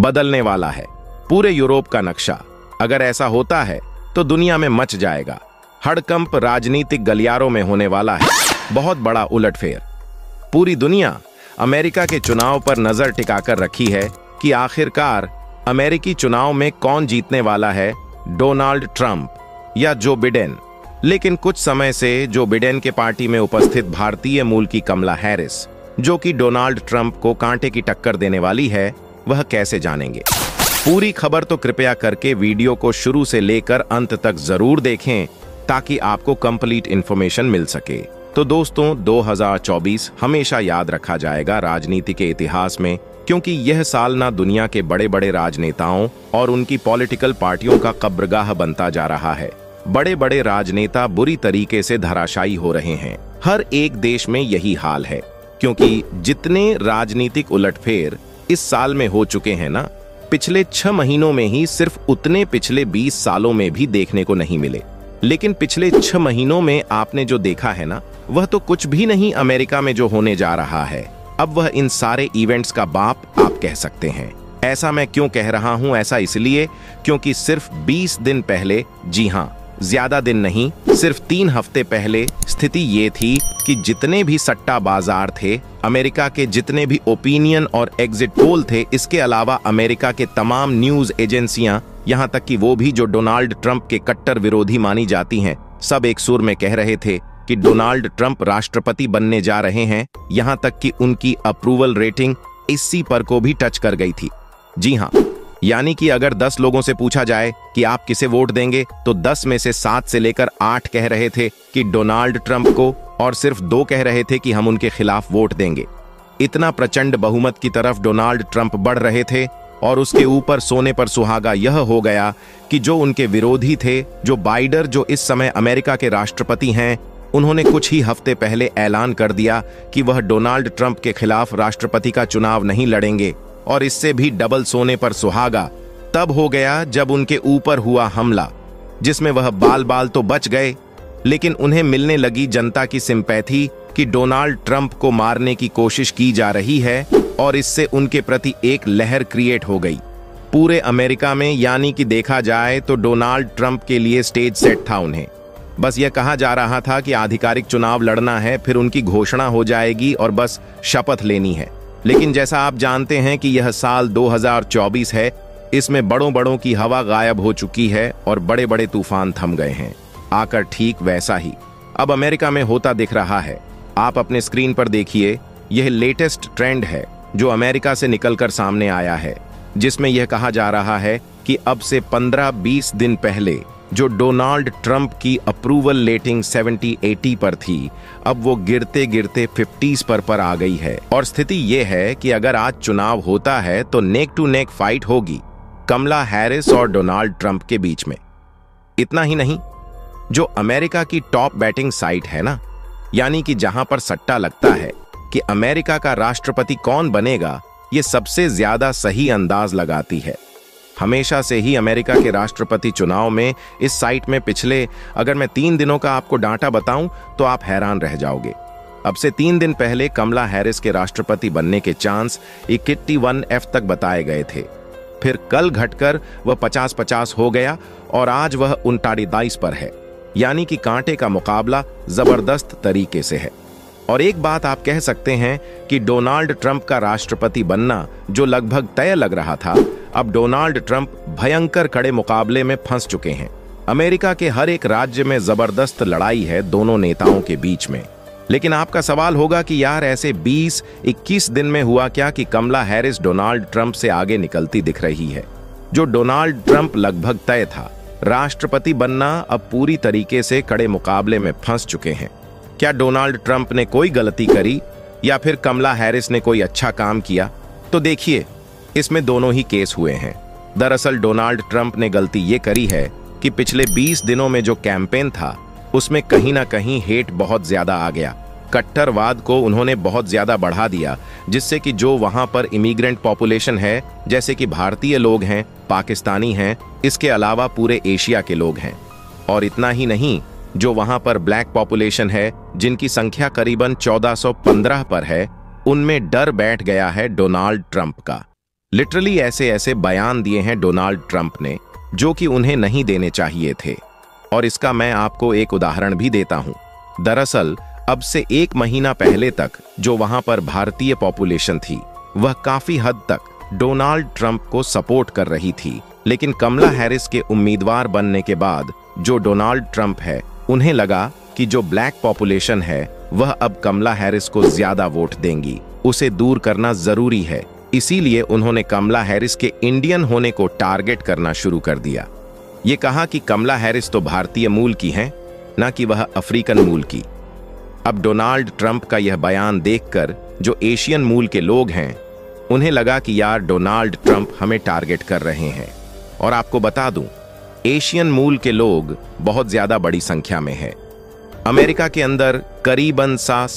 बदलने वाला है पूरे यूरोप का नक्शा। अगर ऐसा होता है तो दुनिया में मच जाएगा। हड़कंप राजनीतिक गलियारों में होने वाला है बहुत बड़ा उलटफेर। पूरी दुनिया अमेरिका के चुनाव पर नजर टिकाकर रखी है कि आखिरकार अमेरिकी चुनाव में कौन जीतने वाला है, डोनाल्ड ट्रंप या जो बिडेन। लेकिन कुछ समय से जो बिडेन के पार्टी में उपस्थित भारतीय मूल की कमला हैरिस, जो कि डोनाल्ड ट्रंप को कांटे की टक्कर देने वाली है, वह कैसे जानेंगे। पूरी खबर तो कृपया करके वीडियो को शुरू से लेकर अंत तक जरूर देखें ताकि आपको कंप्लीट इंफॉर्मेशन मिल सके। तो दोस्तों, 2024 हमेशा याद रखा जाएगा राजनीति के इतिहास में, क्योंकि यह साल ना दुनिया के बड़े बड़े राजनेताओं और उनकी पॉलिटिकल पार्टियों का कब्रगाह बनता जा रहा है। बड़े बड़े राजनेता बुरी तरीके से धराशायी हो रहे हैं। हर एक देश में यही हाल है, क्योंकि जितने राजनीतिक उलटफेर इस साल में हो चुके हैं ना, पिछले 6 महीनों में ही सिर्फ उतने पिछले 20 सालों में भी देखने को नहीं मिले। लेकिन पिछले 6 महीनों में आपने जो देखा है ना, वह तो कुछ भी नहीं अमेरिका में जो होने जा रहा है। अब वह इन सारे इवेंट्स का बाप आप कह सकते हैं। ऐसा मैं क्यों कह रहा हूं? ऐसा इसलिए क्योंकि सिर्फ 20 दिन पहले, जी हां, ज्यादा दिन नहीं, सिर्फ 3 हफ्ते पहले स्थिति ये थी कि जितने भी सट्टा बाजार थे, अमेरिका के जितने भी ओपिनियन और एग्जिट पोल थे, इसके अलावा अमेरिका के तमाम न्यूज एजेंसियां, यहां तक कि वो भी जो डोनाल्ड ट्रंप के कट्टर विरोधी मानी जाती हैं, सब एक सुर में कह रहे थे कि डोनाल्ड ट्रंप राष्ट्रपति बनने जा रहे हैं। यहां तक कि उनकी अप्रूवल रेटिंग 80 पर को भी टच कर गई थी। जी हां, यानी कि अगर 10 लोगों से पूछा जाए कि आप किसे वोट देंगे, तो 10 में से 7 से लेकर 8 कह रहे थे कि डोनाल्ड ट्रंप को, और सिर्फ 2 कह रहे थे कि हम उनके खिलाफ वोट देंगे। इतना प्रचंड बहुमत की तरफ डोनाल्ड ट्रंप बढ़ रहे थे। और उसके ऊपर सोने पर सुहागा यह हो गया कि जो उनके विरोधी थे, जो बाइडन, जो इस समय अमेरिका के राष्ट्रपति हैं, उन्होंने कुछ ही हफ्ते पहले ऐलान कर दिया कि वह डोनाल्ड ट्रंप के खिलाफ राष्ट्रपति का चुनाव नहीं लड़ेंगे। और इससे भी डबल सोने पर सुहागा तब हो गया जब उनके ऊपर हुआ हमला, जिसमें वह बाल बाल तो बच गए, लेकिन उन्हें मिलने लगी जनता की सिंपैथी कि डोनाल्ड ट्रंप को मारने की कोशिश की जा रही है, और इससे उनके प्रति एक लहर क्रिएट हो गई पूरे अमेरिका में। यानी कि देखा जाए तो डोनाल्ड ट्रंप के लिए स्टेज सेट था। उन्हें बस यह कहा जा रहा था कि आधिकारिक चुनाव लड़ना है, फिर उनकी घोषणा हो जाएगी और बस शपथ लेनी है। लेकिन जैसा आप जानते हैं कि यह साल 2024 है, इसमें बड़ों बड़ों की हवा गायब हो चुकी है और बड़े बड़े तूफान थम गए हैं। आकर ठीक वैसा ही अब अमेरिका में होता दिख रहा है। आप अपने स्क्रीन पर देखिए, यह लेटेस्ट ट्रेंड है जो अमेरिका से निकलकर सामने आया है, जिसमें यह कहा जा रहा है कि अब से 15-20 दिन पहले जो डोनाल्ड ट्रंप की अप्रूवल रेटिंग 70-80 पर थी, अब वो गिरते गिरते 50s पर आ गई है। और स्थिति ये है कि अगर आज चुनाव होता है तो नेक टू नेक फाइट होगी कमला हैरिस और डोनाल्ड ट्रंप के बीच में। इतना ही नहीं, जो अमेरिका की टॉप बैटिंग साइट है ना, यानी कि जहां पर सट्टा लगता है कि अमेरिका का राष्ट्रपति कौन बनेगा, ये सबसे ज्यादा सही अंदाज लगाती है। हमेशा से ही अमेरिका के राष्ट्रपति चुनाव में इस साइट में पिछले, अगर मैं 3 दिनों का आपको डाटा बताऊं तो आप हैरान रह जाओगे। अब से 3 दिन पहले कमला हैरिस के राष्ट्रपति बनने के चांस 81F तक बताए गए थे। फिर कल घटकर वह 50-50 हो गया और आज वह 39 पर है। यानी कि कांटे का मुकाबला जबरदस्त तरीके से है। और एक बात आप कह सकते हैं कि डोनाल्ड ट्रंप का राष्ट्रपति बनना जो लगभग तय लग रहा था, अब डोनाल्ड ट्रंप भयंकर कड़े मुकाबले में फंस चुके हैं। अमेरिका के हर एक राज्य में जबरदस्त लड़ाई है दोनों नेताओं के बीच में। लेकिन आपका सवाल होगा कि यार ऐसे 20-21 दिन में हुआ क्या कि कमला हैरिस डोनाल्ड ट्रंप से आगे निकलती दिख रही है। जो डोनाल्ड ट्रंप लगभग तय था राष्ट्रपति बनना, अब पूरी तरीके से कड़े मुकाबले में फंस चुके हैं। क्या डोनाल्ड ट्रंप ने कोई गलती करी या फिर कमला हैरिस ने कोई अच्छा काम किया? तो देखिए, इसमें दोनों ही केस हुए हैं। दरअसल डोनाल्ड ट्रंप ने गलती ये करी है कि पिछले 20 दिनों में जो कैंपेन था उसमें कहीं ना कहीं हेट बहुत ज्यादा आ गया। कट्टरवाद को उन्होंने बहुत ज्यादा बढ़ा दिया, जिससे कि जो वहां पर इमिग्रेंट पॉपुलेशन है, जैसे कि भारतीय लोग हैं, पाकिस्तानी हैं, इसके अलावा पूरे एशिया के लोग हैं। और इतना ही नहीं, जो वहां पर ब्लैक पॉपुलेशन है, जिनकी संख्या करीबन 1415 पर है, उनमें डर बैठ गया है डोनाल्ड ट्रंप का। लिटरली ऐसे ऐसे बयान दिए हैं डोनाल्ड ट्रंप ने जो कि उन्हें नहीं देने चाहिए थे। और इसका मैं आपको एक उदाहरण भी देता हूं। दरअसल अब से 1 महीना पहले तक जो वहां पर भारतीय पॉपुलेशन थी वह काफी हद तक डोनाल्ड ट्रंप को सपोर्ट कर रही थी, लेकिन कमला हैरिस के उम्मीदवार बनने के बाद जो डोनाल्ड ट्रंप है उन्हें लगा कि जो ब्लैक पॉपुलेशन है वह अब कमला हैरिस को ज्यादा वोट देंगी, उसे दूर करना जरूरी है। इसीलिए उन्होंने कमला हैरिस के इंडियन होने को टारगेट करना शुरू कर दिया। ये कहा कि कमला हैरिस तो भारतीय मूल की हैं, न कि वह अफ्रीकन मूल की। अब डोनाल्ड ट्रंप का यह बयान देखकर जो एशियन मूल के लोग हैं उन्हें लगा कि यार डोनाल्ड ट्रंप हमें टारगेट कर रहे हैं। और आपको बता दूं, एशियन मूल के लोग बहुत ज्यादा बड़ी संख्या में हैं। अमेरिका के अंदर करीबन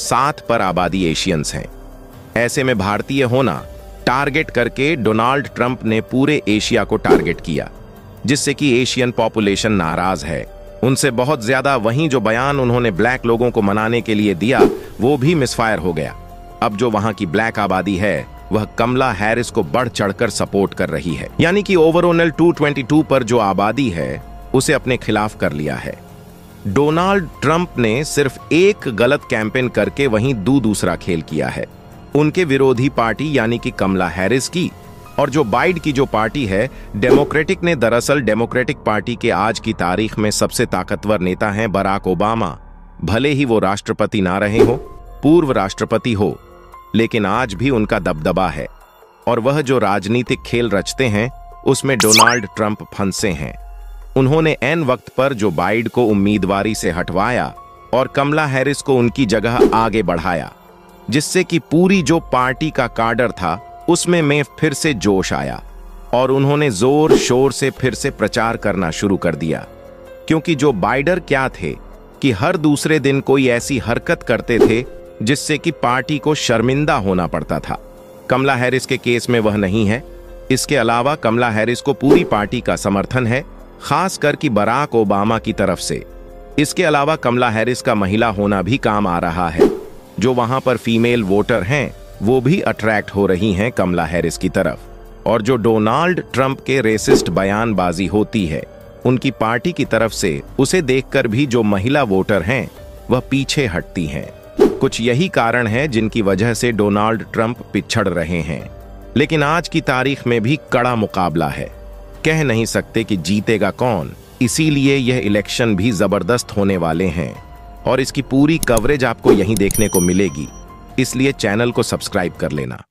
7 पर आबादी एशियंस हैं। ऐसे में भारतीय होना टारगेट करके डोनाल्ड ट्रंप ने पूरे एशिया को टारगेट किया, जिससे कि एशियन पॉपुलेशन नाराज है उनसे बहुत ज्यादा। वहीं जो बयान उन्होंने ब्लैक लोगों को मनाने के लिए दिया वो भी मिसफायर हो गया। अब जो वहां की ब्लैक आबादी है वह कमला हैरिस को बढ़ चढ़कर सपोर्ट कर रही है, यानी कि ओवरऑल 222 पर जो आबादी है उसे अपने खिलाफ कर लिया है। डोनाल्ड ट्रंप ने सिर्फ एक गलत कैंपेन करके वहीं दूसरा खेल किया है। उनके विरोधी पार्टी यानी कि कमला हैरिस की और जो बाइड की जो पार्टी है डेमोक्रेटिक ने, दरअसल डेमोक्रेटिक पार्टी के आज की तारीख में सबसे ताकतवर नेता हैं बराक ओबामा। भले ही वो राष्ट्रपति ना रहे हो, पूर्व राष्ट्रपति हो, लेकिन आज भी उनका दबदबा है। और वह जो राजनीतिक खेल रचते हैं उसमें डोनाल्ड ट्रंप फंसे हैं। उन्होंने ऐन वक्त पर जो बाइड को उम्मीदवारी से हटवाया और कमला हैरिस को उनकी जगह आगे बढ़ाया, जिससे कि पूरी जो पार्टी का काडर था उसमें फिर से जोश आया और उन्होंने जोर शोर से फिर से प्रचार करना शुरू कर दिया। क्योंकि जो बाइडर क्या थे कि हर दूसरे दिन कोई ऐसी हरकत करते थे जिससे कि पार्टी को शर्मिंदा होना पड़ता था। कमला हैरिस के केस में वह नहीं है। इसके अलावा कमला हैरिस को पूरी पार्टी का समर्थन है, खास कर कि बराक ओबामा की तरफ से। इसके अलावा कमला हैरिस का महिला होना भी काम आ रहा है। जो वहां पर फीमेल वोटर हैं वो भी अट्रैक्ट हो रही हैं कमला हैरिस की तरफ। और जो डोनाल्ड ट्रंप के रेसिस्ट बयानबाजी होती है उनकी पार्टी की तरफ से, उसे देखकर भी जो महिला वोटर हैं वह पीछे हटती हैं। कुछ यही कारण है जिनकी वजह से डोनाल्ड ट्रंप पिछड़ रहे हैं। लेकिन आज की तारीख में भी कड़ा मुकाबला है, कह नहीं सकते कि जीतेगा कौन। इसीलिए यह इलेक्शन भी जबरदस्त होने वाले हैं और इसकी पूरी कवरेज आपको यहीं देखने को मिलेगी। इसलिए चैनल को सब्सक्राइब कर लेना।